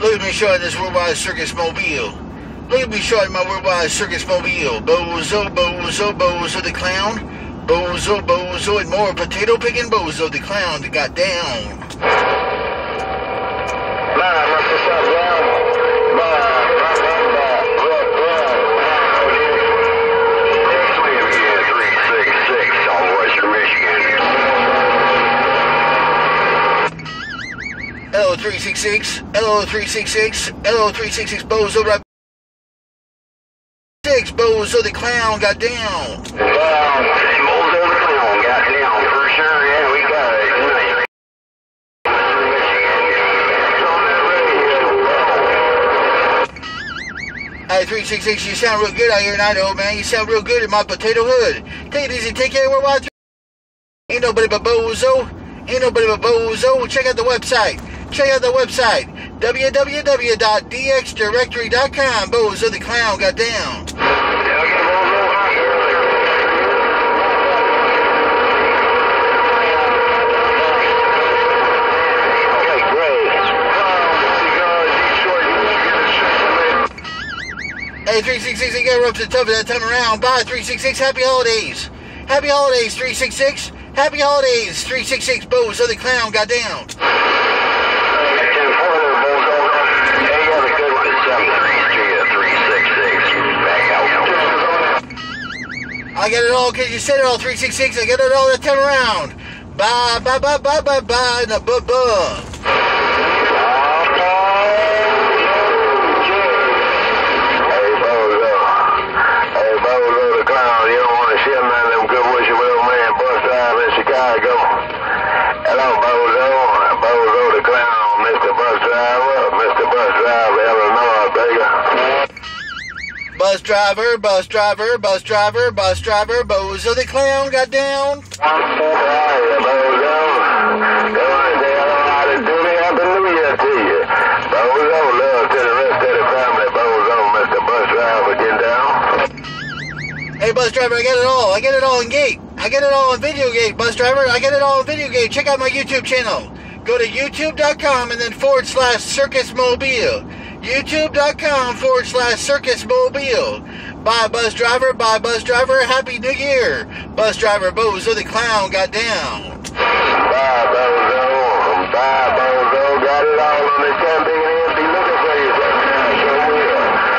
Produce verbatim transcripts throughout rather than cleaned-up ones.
Look at me showing this worldwide circus mobile. Look at me showing my worldwide circus mobile. Bozo, Bozo, Bozo the clown. Bozo, Bozo, and more potato picking Bozo the clown that got down. Nah, what's this up, down? three six six on Western Michigan. L O three six six, L O three six six, L O three six six, Bozo right six, Bozo the clown got down. Down, Bozo the clown got down for sure. Yeah, we got it. Nice. Hey, three six six, you sound real good out here in Idaho, man. You sound real good in my potato hood. Take it easy, take care, worldwide. Ain't nobody but Bozo. Ain't nobody but Bozo. Check out the website. Check out the website. w w w dot d x directory dot com. Bozo the clown got down. Hey, three six six, you got ropes and tough that time around. Bye, three six six. Happy holidays. Happy holidays, three six six. Happy holidays, three six six. Bozo the clown got down. I got it all because you said it all, three six six. I got it all that time around. Bye, bye, bye, bye, bye, bye, na buh buh. Hello, Bozo. Bozo the clown, Mister Bus Driver, Mister Bus Driver, Illinois, baby. Bus driver, bus driver, bus driver, bus driver, Bozo the clown got down. Hey, Bozo. Go on and say hello, how to do me. Happy New Year to you. Bozo, love to the rest of the family. Bozo, Mister Bus Driver, get down. Hey, bus driver, I got it all. I got it all in gate. I got it all in video gate, bus driver. I got it all in video gate. Check out my YouTube channel. Go to youtube dot com and then forward slash circus mobile. youtube dot com forward slash circus mobile. Bye, bus driver. Bye, bus driver. Happy New Year. Bus driver Bozo the clown got down. Bye, Bozo. Bye, Bozo. Got it all on the ten big and empty. Looking for you. Sure will.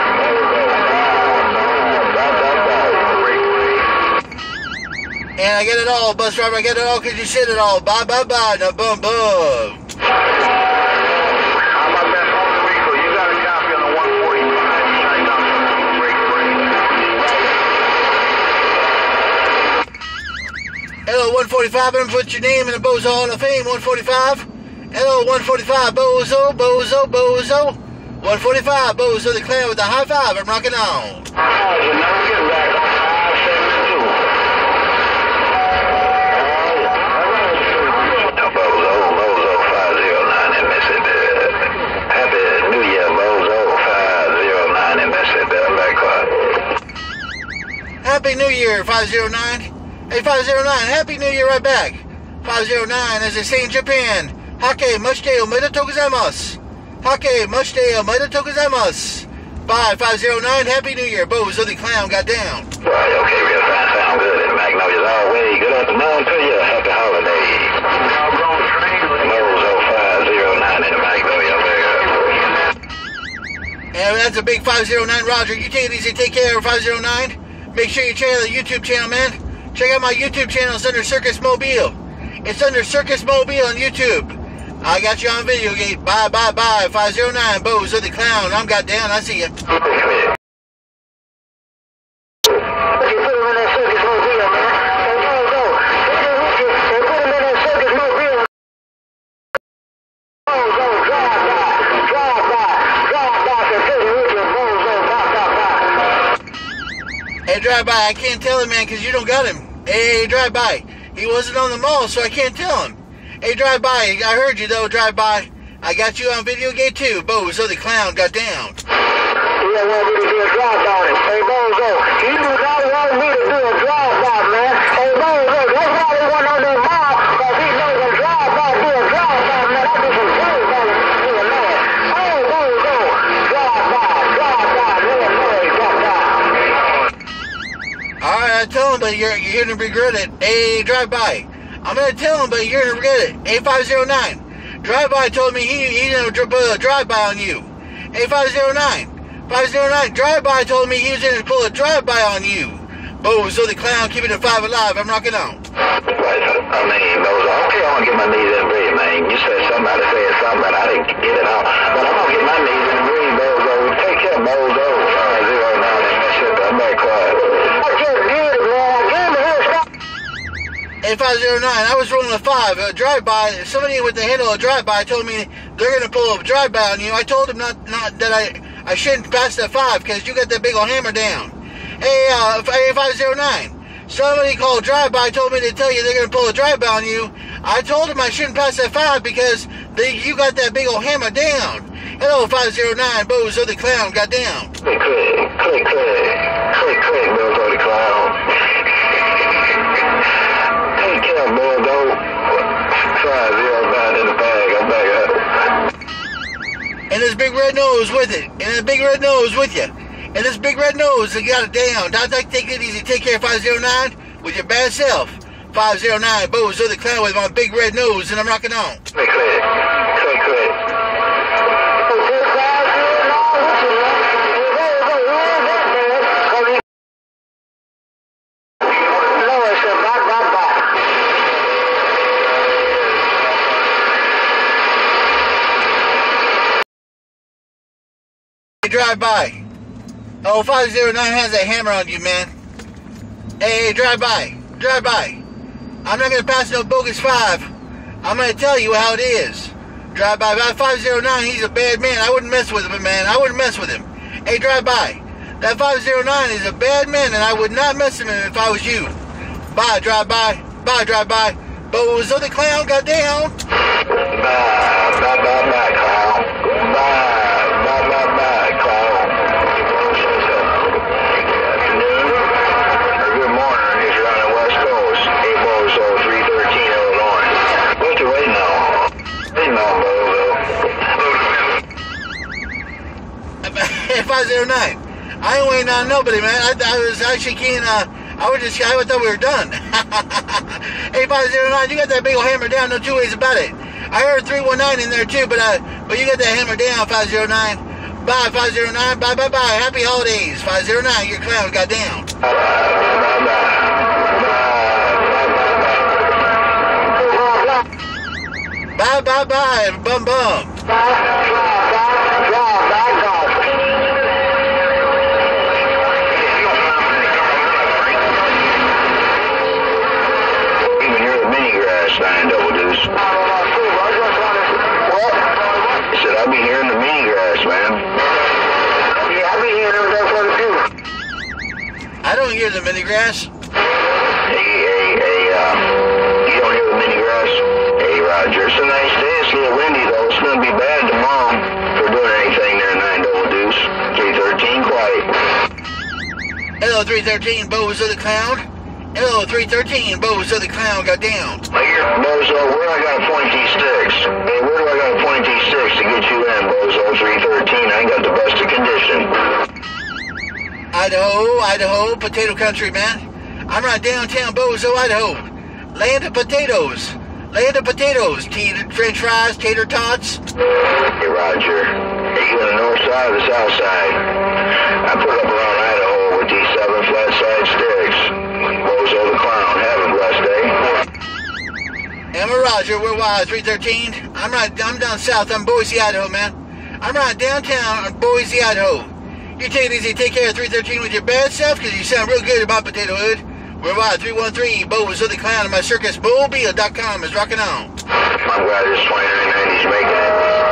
And I get it all, bus driver. I get it all because you said it all. Bye, bye, bye. Now, boom, boom. How about that Puerto Rico? You got a copy on the one forty-five. Shine down the break, break. L O one forty-five, and put your name in the Bozo Hall of Fame. one forty-five. L O one forty-five, Bozo, Bozo, Bozo. one forty-five, Bozo the clown with the high five. I'm rocking on. Oh, you never get back on five seventy-two. Bozo, Bozo five zero nine in Mississippi. Happy New Year, Bozo five zero nine in Mississippi. Back up. Happy New Year, five zero nine. Hey, five zero nine, Happy New Year right back. five zero nine, as they say in Japan. Hake, mushite omedetou gozaimasu. Hake, mushite omedetou gozaimasu. Bye, five zero nine, Happy New Year. Bozo the clown got down. Right, okay, real fine, sound good. And Magnolia's all way. Good afternoon to you. Happy holidays. Bozo five zero nine in the Magnolia, America. And that's a big five zero nine, Roger. You take it easy, take care, five zero nine. Make sure you check out the YouTube channel, man. Check out my YouTube channel. It's under Circus Mobile. It's under Circus Mobile on YouTube. I got you on video gate. Bye, bye, bye. five zero nine, Bozo the clown. I'm got down. I see you. Hey, drive by. I can't tell him, man, because you don't got him. Hey, drive by. He wasn't on the mall, so I can't tell him. Hey, drive by. I heard you, though. Drive by. I got you on video gate, too. Bozo the clown got down. He don't want me to do a drive-by. Hey, Bozo, you do not want me to do a drive-by, man. Hey, Bozo, that's why they want on that mall, because he knows a drive-by, do a drive-by, man. I do some drive-by, man. Hey, Bozo. gonna tell him, but you're, you're gonna regret it. Hey, drive by. I'm gonna tell him, but you're gonna regret it. A five oh nine. Drive by told me he, he didn't put a drive by on you. A five oh nine. five oh nine. Drive by told me he was gonna pull a drive by on you. Bozo the Clown, keeping it five alive. I'm rocking on. I mean, Bozo, okay, I'm gonna get my knees in the ring, man. You said something, I said something, but I didn't get it out. But I'm gonna get my knees in the ring, Bozo. Take care, Bozo. five oh nine, that shit, I'm back quiet. I just did it, man. Get me here, stop. A five oh nine, I was rolling a five, a drive-by. Somebody with the handle of drive-by told me they're gonna pull a drive-by on you. I told them not, not that I, I shouldn't pass that five because you got that big old hammer down. Hey, uh, A five oh nine, somebody called drive-by told me to tell you they're gonna pull a drive-by on you. I told them I shouldn't pass that five because they, you got that big old hammer down. Hello, five oh nine, Bozo the Clown got down. Click, click, click, click, click, click, Bozo the Clown. Take care, Bozo. five oh nine in the bag, I'm back up. And this big red nose with it. And this big red nose with you. And this big red nose, they got it down. Don't take it easy. Take care, five oh nine, with your bad self. five oh nine, Bozo the Clown with my big red nose, and I'm rocking on. Click, click, click, click. Drive by. Oh, five oh nine has a hammer on you, man. Hey, drive by. Drive by. I'm not going to pass no bogus five. I'm going to tell you how it is. Drive by. That five oh nine, he's a bad man. I wouldn't mess with him, man. I wouldn't mess with him. Hey, drive by. That five oh nine is a bad man, and I would not mess with him if I was you. Bye, drive by. Bye, drive by. Bozo the Clown got down. Bye, bye, bye, bye, clown. Bye, bye, bye, bye, clown. Good afternoon, or good morning if you're on the West Coast. Hey, Bozo, three thirteen, Illinois. What you waiting on? Waiting on, Bozo. five oh nine. I ain't waiting on nobody, man. I, I was actually keen, uh, I was just, I thought we were done. Hey, five oh nine, you got that big old hammer down, no two ways about it. I heard three one nine in there too, but uh, but you got that hammer down, five oh nine. Bye, five oh nine. Bye, bye, bye. Happy holidays, five oh nine. Your clown got down. Bye, bye, bye. Bye, bye, bye. Bum, bum. Sign double deuce. What? I said I'll be here in the mini grass, man. Yeah, I'll be here in the for the few. I don't hear the mini grass. Hey, hey, hey, uh, you don't hear the mini grass? Hey, Roger, it's a nice day. It's a little windy, though. It's going to be bad tomorrow for doing anything there, nine double deuce. three thirteen, quiet. Hello, three thirteen, Bozo the Clown. Hello, three thirteen, Bozo the Clown got down. Here, Bozo, where do I got to point these sticks? Hey, where do I got to point these sticks to get you in, Bozo? three thirteen, I ain't got the best of condition. Idaho, Idaho, potato country, man. I'm right downtown Bozo, Idaho. Land of potatoes. Land of potatoes. Tater, French fries, tater tots. Hey, Roger. Are you on the north side or the south side? I put up around Idaho with these seven flat side sticks. Bozo the Clown, have a blessed day. Emma Roger, we're wild, three thirteen. I'm right, I'm down south, I'm Boise, Idaho, man. I'm right downtown in Boise, Idaho. You take it easy, take care of three thirteen with your bad self, because you sound real good about Potato Hood. We're wild, three one three, Bozo the Clown, and my circus mobile dot com is rocking on. I'm glad this twenty-nine ninety's making it.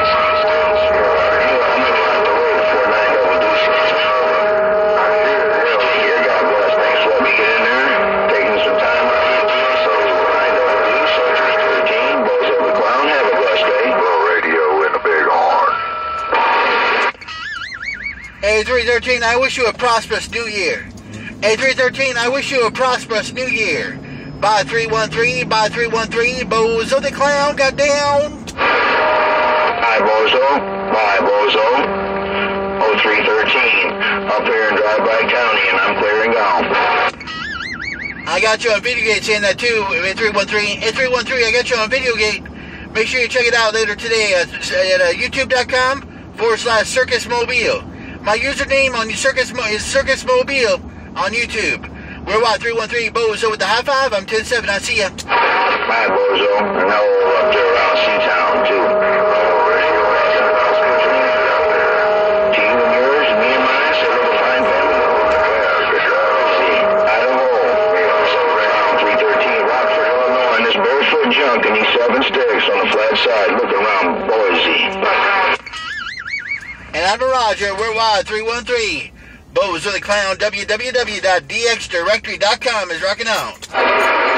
Hey, three thirteen, I wish you a prosperous new year. Hey, three thirteen, I wish you a prosperous new year. Bye, three one three, bye, three one three, Bozo the Clown got down. Bye, Bozo. Bye, Bozo. oh three thirteen, up here in Drive-By County, and I'm clear and gone. I got you on Videogate saying that too. At three one three, at three one three, I got you on Videogate. Make sure you check it out later today at, at uh, youtube.com forward slash Circus Mobile. My username on Circus Mo- is Circus Mobile on YouTube. We're what, three one three, Bozo with the high five. I'm ten seven. I see ya. My Bozo, and now up there around C-Town, too. To you and yours, and me and mine, it's a little fine family. See, Idaho, around three thirteen, Rockford, Illinois, and this barefoot junk and these seven sticks on the flat side looking around Boise. And I'm Roger. We're wild. three one three. Bozo the Clown. w w w dot d x directory dot com is rocking out.